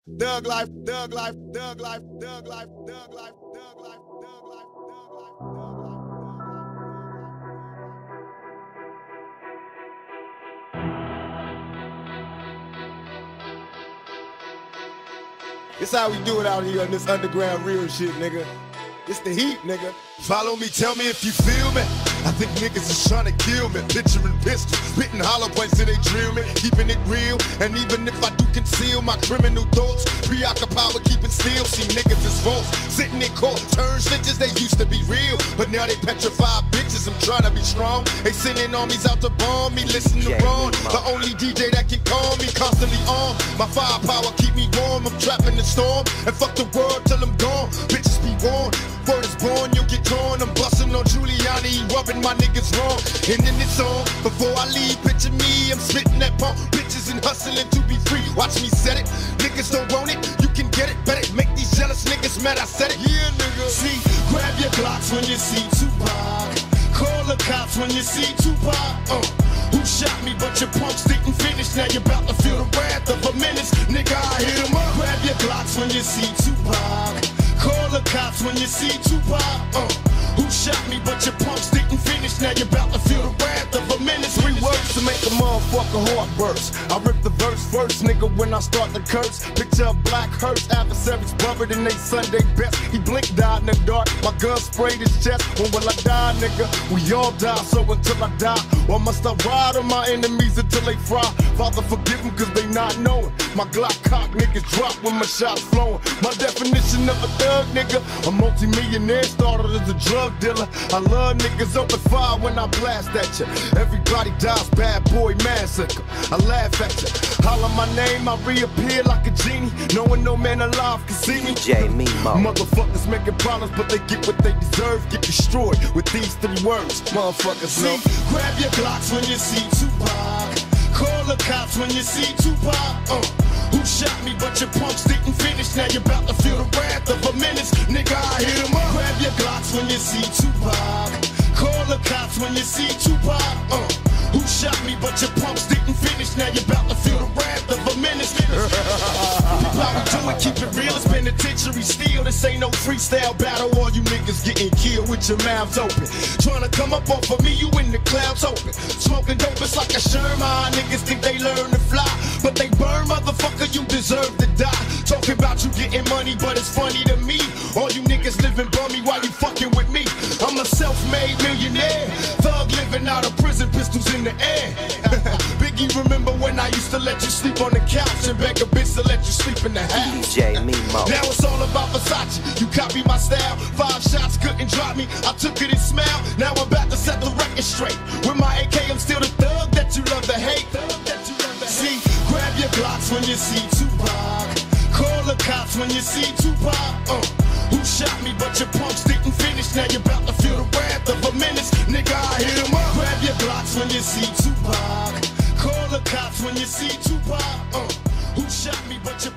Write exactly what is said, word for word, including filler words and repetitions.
Thug life, thug life, thug life, thug life, thug life, thug life, thug life, thug life, thug life. This how we do it out here on this underground real shit, nigga. It's the heat, nigga. Follow me, tell me if you feel me. I think niggas is trying to kill me. Picturing pistols, spitting hollow points till they drill me. Keeping it real, and even if I do conceal my criminal thoughts, preoccupied with keeping still. See niggas is false, sitting in court, turn snitches. They used to be real, but now they petrified bitches. I'm trying to be strong. They sending armies out to bomb me. Listen to Ron, the only D J that can calm me. Constantly armed, my firepower keep me warm. I'm trapped in the storm, and fuck the world till I'm gone. Bitches be warned. Word is born, you'll get torn. I'm busting on Giuliani, he rubbing my niggas wrong. And then it's on, before I leave, picture me, I'm spitting that pump, bitches and hustling to be free. Watch me set it, niggas don't want it, you can get it, bet it. Make these jealous niggas mad, I said it. Yeah, nigga. See, grab your Glocks when you see Tupac. Call the cops when you see Tupac. Uh, who shot me, but your punks didn't finish. Now you're about to feel the wrath of a menace. Nigga, I hit 'em up. Grab your Glocks when you see Tupac. Call the cops when you see Tupac. Uh, who shot me, but your punks didn't finish. Now you're about to feel the wrath of a menace. Three words to make a motherfucker heart burst. I rip the verse first, nigga, when I start to curse. Picture a black hearse, adversaries buried in they Sunday best. He blinked, died in the dark, my gun sprayed his chest. When will I die, nigga? We all die, so until I die, or must I ride on my enemies until they fry? Father, forgive them cause they not knowing. My Glock cock niggas drop when my shots flowing. My definition of a thug, nigga, a multi-millionaire started as a drug dealer. I love niggas open fire when I blast at you. Everybody dies, bad boy massacre. I laugh at you. Holler my name, I reappear like a genie. Knowing no man alive can see me. D J Mimo. Motherfuckers making problems, but they get what they deserve. Get destroyed with these three words. Motherfuckers know. See, grab your Glocks when you see Tupac. Call the cops when you see Tupac. Uh, who shot me, but your punks didn't finish. Now you're about to feel the wrath of a menace. Nigga, I hit 'em up. Grab your Glocks when you see Tupac. Call the cops when you see Tupac. Uh, who shot me, but your punks didn't finish. Now you're about to feel the wrath of a menace. How we do it, keep it real, it's penitentiary steel. This ain't no freestyle battle, all you niggas getting killed with your mouths open. Trying to come up off of me, you in the clouds open. Smoking dope, it's like a Sherman. Niggas think they learn to fly, but they burn, motherfucker, you deserve to die. Talking about you getting money, but it's funny to me. All you niggas living bummy while you fucking with me. I'm a self-made millionaire, thug living out of prison, pistols in the air. Biggie, remember when I used to let you sleep on the couch and beg a bitch to let you sleep in the house? D J Mimo. Now it's all about Versace. You copy my style. Five shots couldn't drop me. I took it and smiled. Now I'm about to set the record straight. With my A K, I'm still the thug that you love to hate. See, grab your Glocks when you see Tupac. Call the cops when you see Tupac. Uh, who shot me, but your punks didn't finish. Now you're about to feel the wrath of a menace. Nigga, I hit 'em up. Grab your Glocks when you see Tupac. Call the cops when you see Tupac. Uh, who shot me, but your